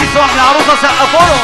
العريس واحلى عروسه سقفوا له.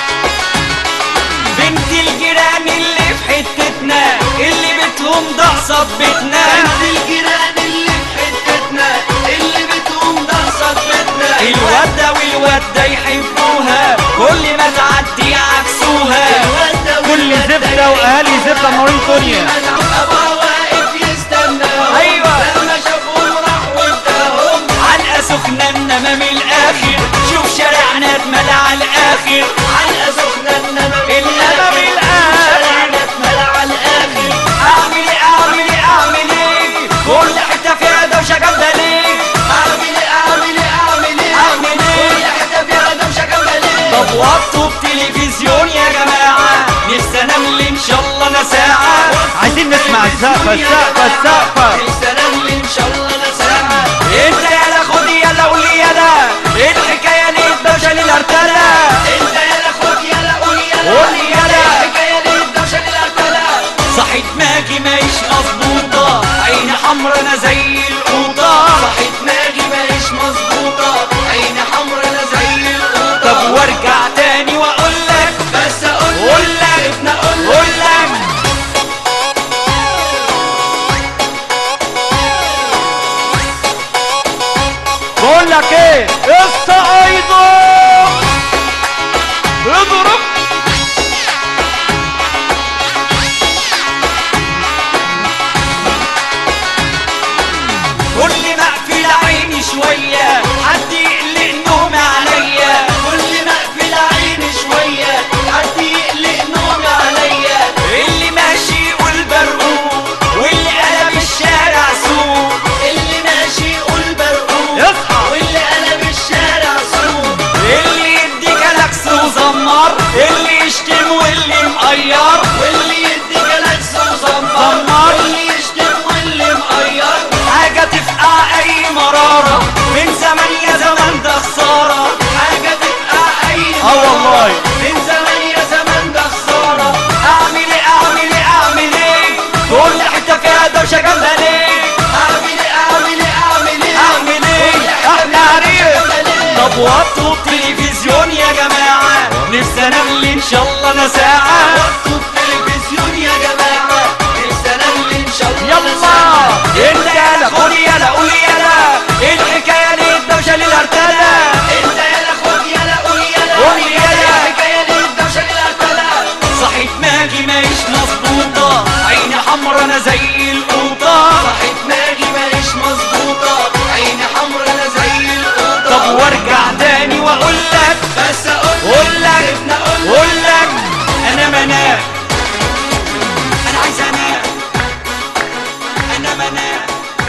بنت الجيران اللي في حتتنا اللي بتقوم ضعصة بيتنا. بنت الجيران اللي في حتتنا اللي بتقوم ضعصة بيتنا. الودة والودة يحبوها كل ما تعدي عكسوها. كل زبده واهالي زبده منورين الدنيا. ابوها واقف يستنى. ايوه لما شافوه راح واداهم علقة سخنة انما من الاخر. شوف شارعنا اتملى على الاخر. علقة سخنة انما انما من الاخر. شارعنا اتملى على الاخر. اعمل ايه اعمل ايه اعمل ايه كل حتة فيها دوشة جامدة ليه. اعمل ايه اعمل ايه اعمل ايه اعمل ايه كل حتة فيها دوشة جامدة ليه. طب وطوا التلفزيون يا جماعة نفسي انام لي ان شاء الله انا ساعة. عايزين نسمع السقفه السقفه السقفه. السلام لي ان شاء الله انا ساعة. انت يالا خد يالا قول يالا ايه الحكاية ليه الدوشة للارتلة. انت يلا خد يلا قول يلا قول يلا. الحكاية ليه الدوشة للارتلة. صحيت ماجي ماهيش مظبوطة عيني حمرا انا زي القوطة. صحيت ماجي ماهيش مظبوطة عيني حمرا انا زي القوطة. طب وارجع تاني واقول لك بس اقول قول لك سيبنا اقول قول لك بقول لك ايه استعيدوا اضرب. كل ما اقفل عيني شوية حد يقلق نومي عليا. كل ما اقفل عيني شوية حد يقلق نومي عليا. اللي ماشي يقول برقوق واللي قلب الشارع سوق. اللي ماشي يقول برقوق اصحى. واللي قلب الشارع سوق. اللي يدي جلاكس وزمر اللي يشتم واللي مقير. واللي يدي جلاكس وزمر زمر. واللي يشتم واللي مقير. حاجة تفقع أي مرارة من زمان يا زمان ده خسارة. حاجة تبقى أي والله. من زمان يا زمان ده خسارة. أعمل إيه أعمل إيه أعمل إيه كل حتة فيها دوشة جامدة ليه. أعمل إيه أعمل إيه أعمل إيه أعمل إيه أحلى عريس. طب وطوا التلفزيون يا جماعة نفسي أنام لي إن شاء الله أنا ساعة. وطوا التلفزيون يا جماعة السلام لي إن شاء الله. يلا انت يالا خد يالا قول يالا ايه الحكاية ليه الدوشة للارتلة. انت يلا خد يلا قول يلا قول يلا. الحكاية ليه الدوشة للارتلة. صحيت ماجي ماهيش مظبوطة عيني حمرا انا زي القوطة. صحيت ماجي ماهيش مظبوطة عيني حمرا انا زي القوطة. طب وارجع تاني واقول لك بس اقول قول لك سيبنا اقول قول لك انا منام انا عايز انام انا منام.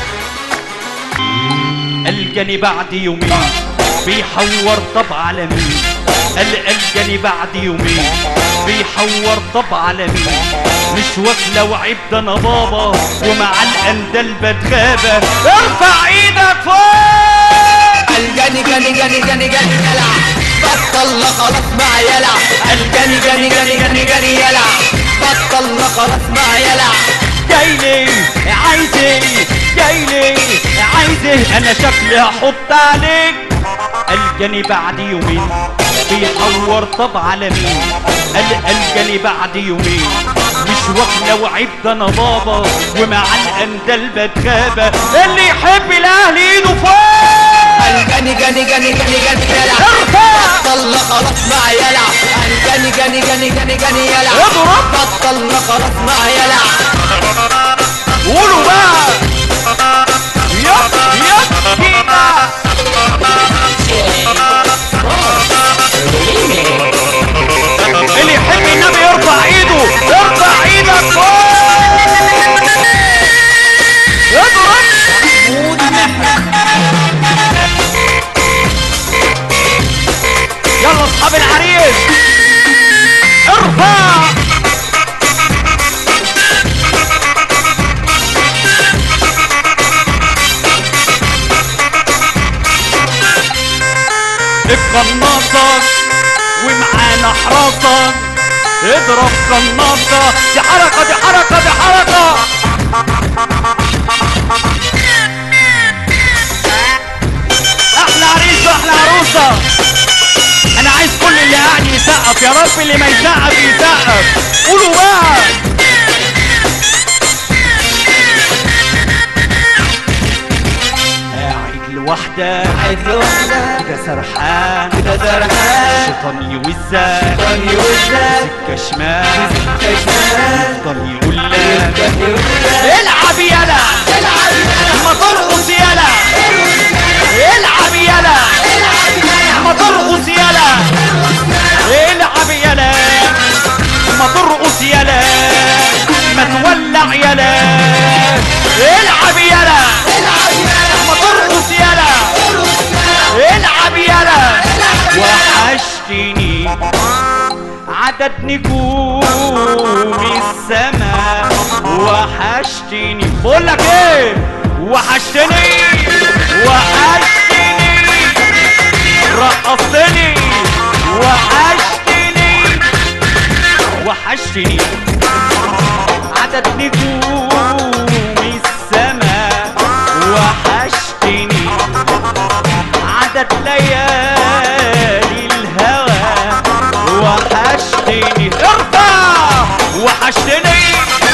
الجاني بعد يومين بيحور طب على مين. الجاني بعد يومين بيحور طب على مين. مش واكله وعيب ده انا بابا ومع الاندال بتغابه. ارفع ايدك فوق. الجاني جاني جاني جاني جاني يلا بطلنا خلاص مع يلا. الجاني جاني جاني جاني جاني يلا بطلنا خلاص مع يلا. جاي لي عايز ايه جاي لي عايز ايه انا شكلي هحط عليك. الجاني بعد يومين بيحور طب على مين. الجاني بعد يومين مش واكله وعيب ده انا بابا ومع الاندال بتغابه. اللي يحب الاهل ايده فوق. الجاني جاني جاني جاني جاني يلا بطلنا خلاص مع يلا. الجاني جاني جاني جاني جاني يلا اضرب. بطلنا خلاص مع يلا. قولوا بقى يب يب كده. اللي يحب النبي يرفع ايده ارفع ايدك فوق. اضرب. يلا اصحاب العريس ارفع. القناصة ومعانا حراسة. اضرب قناصة. دي حركة دي حركة دي حركة. احلى عريس واحلى عروسة. انا يسقف يا رب، اللي ما يسقف يسقف. قولوا بقى. لوحدك كده سرحان الشيطان يوزك سكة شمال يفضل يقول لك العب يلا ما ترقص يلا العب يلا ما ترقص يلا العب يلا ما ترقص يلا ما تولع يلا العب يلا ما ترقص يلا العب يلا. وحشتني عدد نجوم السماء وحشتني. بقول لك ايه؟ وحشتني رقصتني وحشتني عدد نجوم السماء وحشتني عدد ليالي الهوى وحشتني. ارفع وحشتني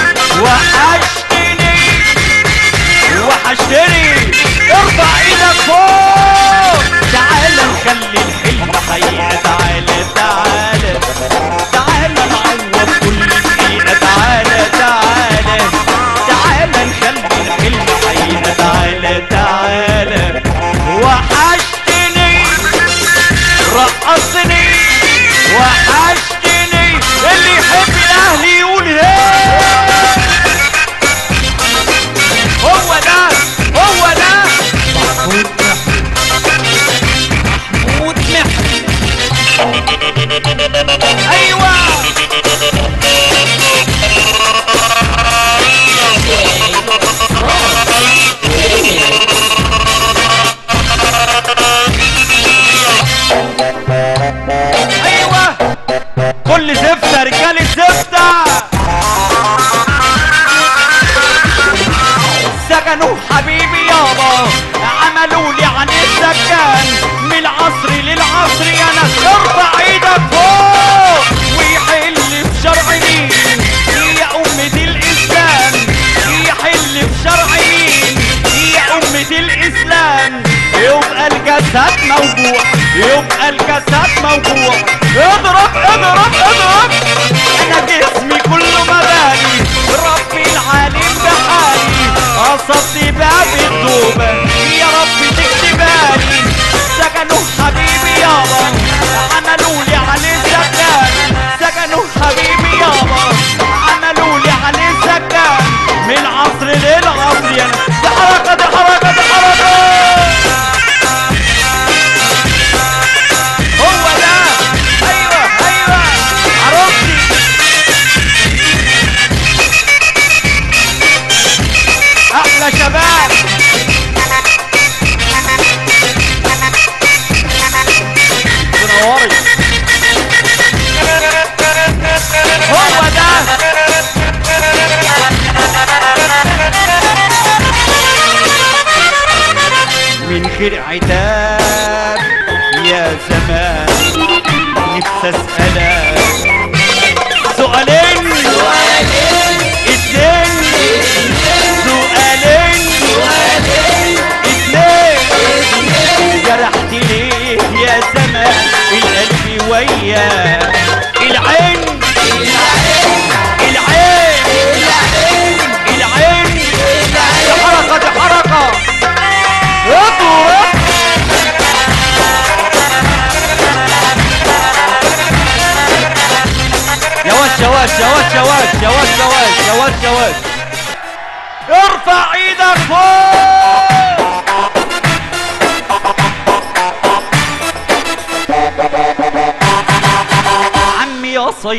ارفع ايدك فوق. تعال نخلي الحلم حقيقة. تعال نعوض كل دقيقة. تعال نخلي الحلم حقيقة. تعال وحشتني رقصني وحشتني. اللي يحب الاهلي يقول هيه. هو ده محمود محي. ايوه كل زفتة رجالة زفتة. سجنوا حبيبي يابا عملوا لي عن السكان من العصر للعصر يا ناس. ارفع ايدك فوق ويحل في شرع مين هي أمة الإسلام. يحل في شرع مين هي أمة الإسلام. يبقى الجسد موجوع اضرب انا جسمي كله مباني. ربي العالم بحالي قصدت باب الدوبة يا رب تكتبالي. سجنوا حبيبي يابا عملوا لي عليه سكان. سجنوا حبيبي يابا عملوا لي عليه سكان من العصر للعصر. يا دي حركة هو ده. ايوه عرفتي. احلى شباب. تنوري. هو ده. من غير عتاب يا زمان نفسي اسألك سؤالين اتنين جرحت ليه يا زمان القلب وياك. العين دي حركة يا واد ارفع ايدك فوق. عمي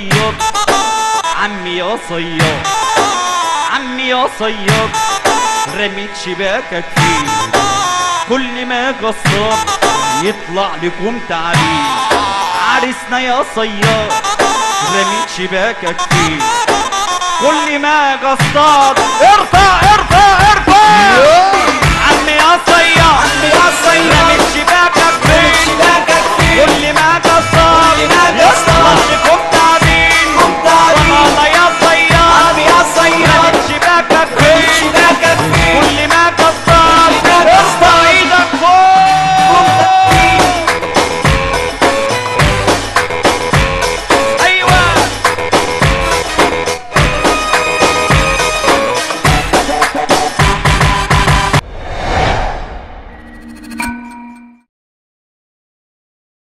يا صياد رميت شباكك فيه. كل ما قصر يطلع لكم تعبين. عرسنا يا صياد رميت شباكك فيه. كل ما قصر ارفع